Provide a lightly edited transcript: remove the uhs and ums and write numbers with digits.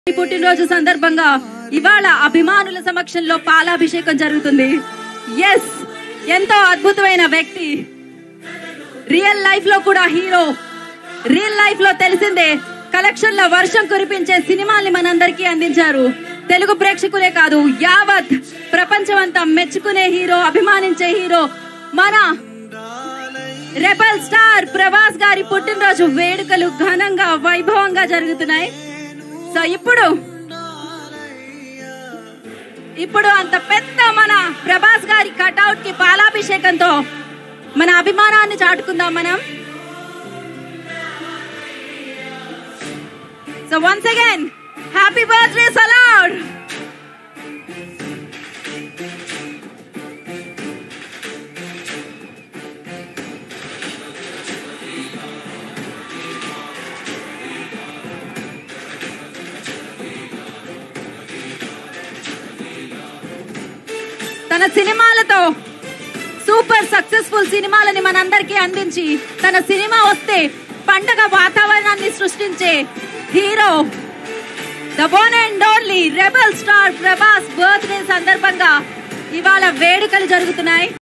పుట్టినరోజు సందర్భంగా ఇవాళ అభిమానుల సమక్షంలో పాలాభిషేకం జరుగుతుంది. ఎస్, ఎంతో అద్భుతమైన వ్యక్తి, రియల్ లైఫ్ లో కూడా హీరో. రియల్ లైఫ్ లో తెలిసిందే, కలెక్షన్ల వర్షం కురిపించే సినిమాల్ని మనందరికీ అందించారు. తెలుగు ప్రేక్షకులే కాదు, యావత్ ప్రపంచమంతా మెచ్చుకునే హీరో, అభిమానించే హీరో మన రెబల్ స్టార్ ప్రభాస్ గారి పుట్టినరోజు వేడుకలు ఘనంగా వైభవంగా జరుగుతున్నాయి. సో ఇప్పుడు అంత పెద్ద మన ప్రభాస్ గారి కటౌట్ కి పాలాభిషేకంతో మన అభిమానాన్ని చాటుకుందాం మనం. So once again happy birthday Salaar. తన సినిమాలతో సూపర్ సక్సెస్ఫుల్ సినిమాలని మనందరికీ అందించి, తన సినిమా వస్తే పండగ వాతావరణాన్ని సృష్టించే హీరో, the one and only rebel star Prabhas birthday సందర్భంగా ఇవాళ వేడుకలు జరుగుతున్నాయి.